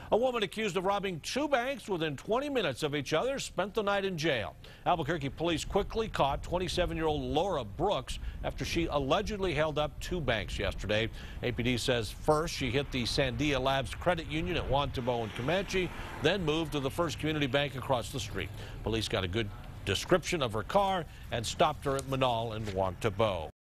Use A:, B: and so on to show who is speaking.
A: A woman accused of robbing two banks within 20 minutes of each other spent the night in jail. Albuquerque police quickly caught 27-year-old Laura Brooks after she allegedly held up two banks yesterday. APD says first she hit the Sandia Labs Credit Union at Wantabo and Comanche, then moved to the First Community Bank across the street. Police got a good description of her car and stopped her at Manal and Wantabo.